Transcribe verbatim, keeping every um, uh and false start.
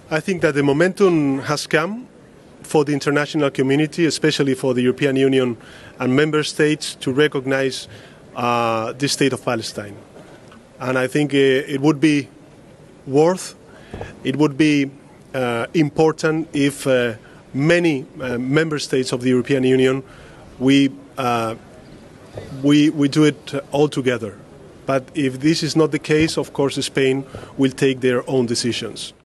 I think that the momentum has come for the international community, especially for the European Union and member states, to recognize uh, the state of Palestine. And I think uh, it would be worth, it would be uh, important if uh, many uh, member states of the European Union, we, uh, we, we do it all together. But if this is not the case, of course, Spain will take their own decisions.